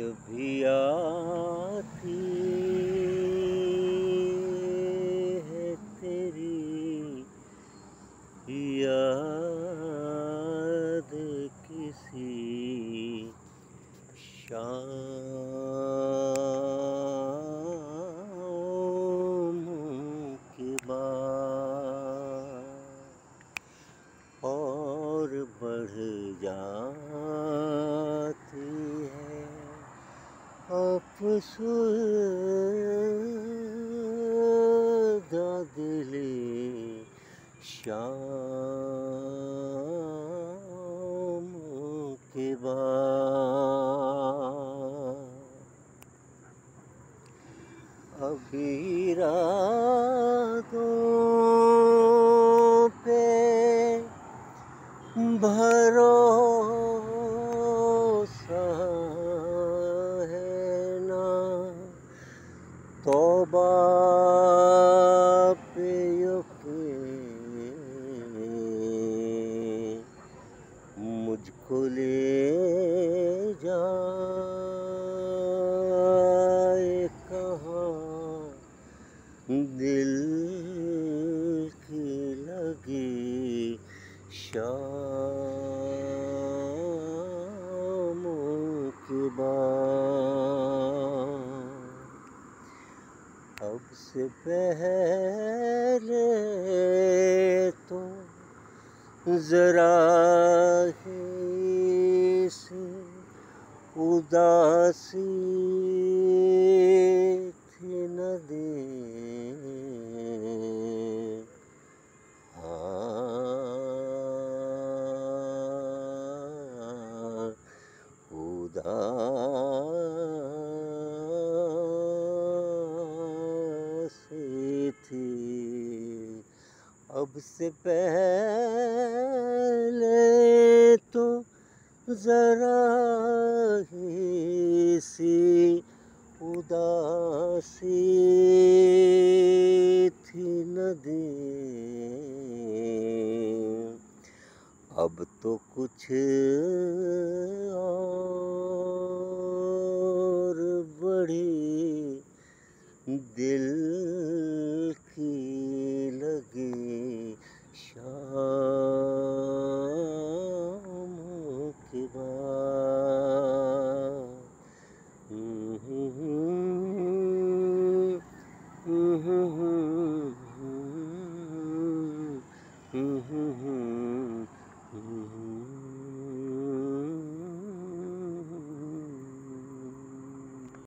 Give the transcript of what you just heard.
भी आती है तेरी याद किसी शाम के बाद और बढ़ जाती है अफ़सरदा दिली शाम के बाद। अभी रातों पे भरोसा है ना, तौबा पे यकीन मुझको ले जाए कहाँ दिल की लगी शामों के बाद। अब से पहले तो जरा ही से उदासी थी नदी, उदासी थी। अब से पहले तो जरा ही सी उदासी थी नदी, अब तो कुछ और बड़ी दिल की लगी शामों के बाद।